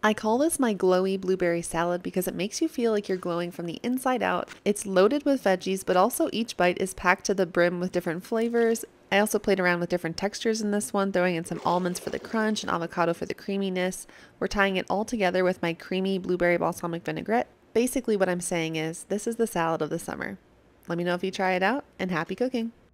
I call this my glowy blueberry salad because it makes you feel like you're glowing from the inside out. It's loaded with veggies, but also each bite is packed to the brim with different flavors. I also played around with different textures in this one, throwing in some almonds for the crunch and avocado for the creaminess. We're tying it all together with my creamy blueberry balsamic vinaigrette. Basically what I'm saying is, this is the salad of the summer. Let me know if you try it out, and happy cooking!